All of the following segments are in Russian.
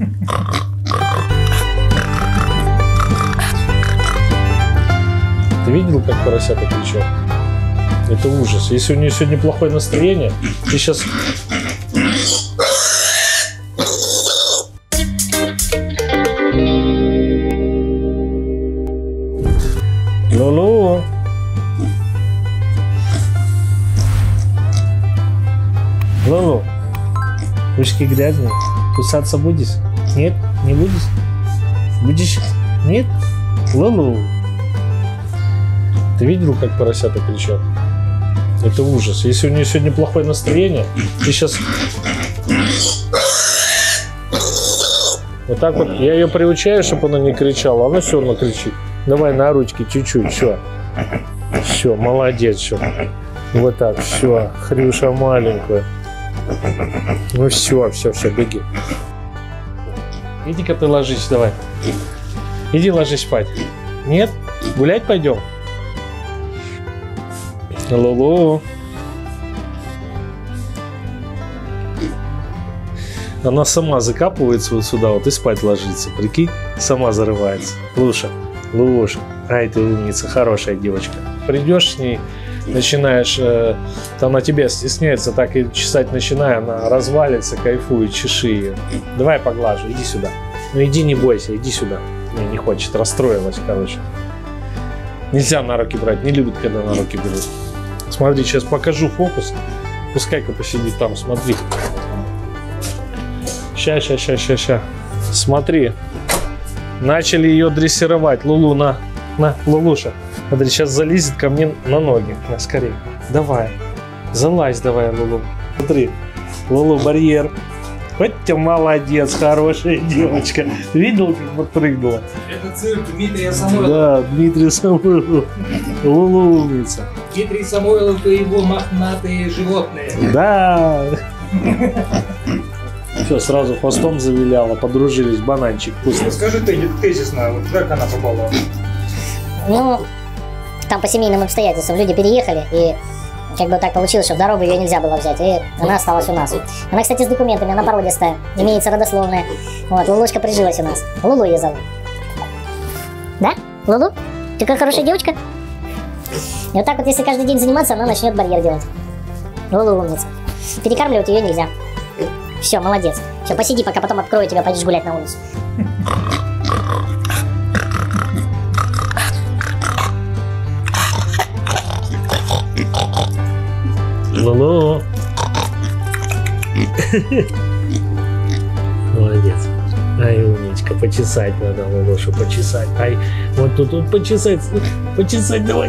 Ты видел, как поросята кричат? Это ужас. Если у нее сегодня плохое настроение, ты сейчас... Лулу. Лулу. Ручки грязные. Кусаться будешь? Нет? Не будешь? Будешь? Нет? Лулу. Ты видел, как поросята кричат? Это ужас. Если у нее сегодня плохое настроение, ты сейчас... Вот так вот. Я ее приучаю, чтобы она не кричала. Она все равно кричит. Давай на ручки чуть-чуть. Все. Все, молодец. Все. Вот так. Все. Хрюша маленькая. Ну все, беги. Иди-ка ты ложись, давай. Иди ложись спать. Нет? Гулять пойдем? Лулу. Она сама закапывается вот сюда вот и спать ложится. Прикинь, сама зарывается. Луша, Луша. Ай, ты умница, хорошая девочка. Придешь с ней, начинаешь, она тебя стесняется, так и чесать начиная, она развалится, кайфует, чеши ее. Давай поглажу, иди сюда. Ну иди, не бойся, иди сюда. Не хочет, расстроилась, короче. Нельзя на руки брать, не любит, когда на руки берут. Смотри, сейчас покажу фокус. Пускай-ка посидит там, смотри. Ща. Смотри. Начали ее дрессировать. Лулу, на, Лулуша. Смотри, сейчас залезет ко мне на ноги. На, скорее. Давай. Залазь давай, Лулу. Смотри. Лулу, барьер. Вот ты молодец, хорошая девочка. Видел, как подпрыгнула? Это цирк Дмитрия Самойлова. Да, Дмитрий Самойлов. Лулу умница. Дмитрий Самойлов и его мохнатые животные. Да. Все, сразу хвостом завиляла, подружились, бананчик вкусный. Скажи ты тезисно, вот как она попала? Ну, там по семейным обстоятельствам люди переехали, и как бы так получилось, что в дорогу ее нельзя было взять, и она осталась у нас. Она, кстати, с документами, она породистая, имеется родословная. Вот, Лулушка прижилась у нас. Лулу ее зовут. Да? Лулу? Ты какая хорошая девочка? И вот так вот, если каждый день заниматься, она начнет барьер делать. Лулу умница. Перекармливать ее нельзя. Все, молодец. Все, посиди, пока потом открою тебя, пойдешь гулять на улицу. Лулу. Молодец. Ай, умничка, почесать надо, Лулушу, почесать. Ай, вот тут вот почесать. Давай.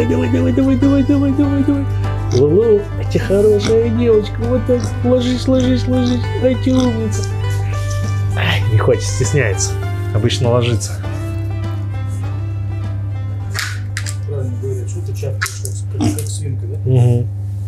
Лулу, ты хорошая девочка, вот так, ложись. Ай, ты умница. Ай, не хочет, стесняется. Обычно ложится. Правильно говорят, что ты чапаешь, как свинка, да? Угу.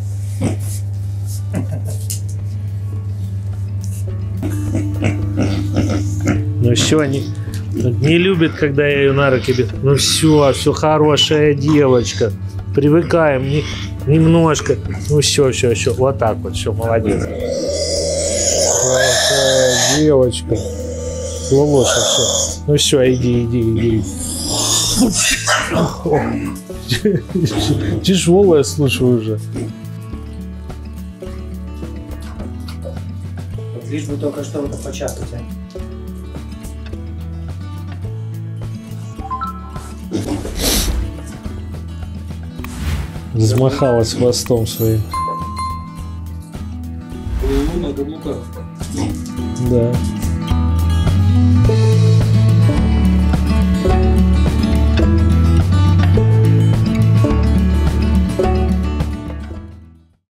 Ну все, они не любят, когда я ее на руки беру. Ну все хорошая девочка. Привыкаем немножко. Ну все. Вот так вот, все, молодец. Хорошая девочка. Лулуша, все. Ну все, иди. Тяжелая, слушай, уже. Лишь бы только что это початать, а? Взмахалась хвостом своим. Лулу на каблуках. Да.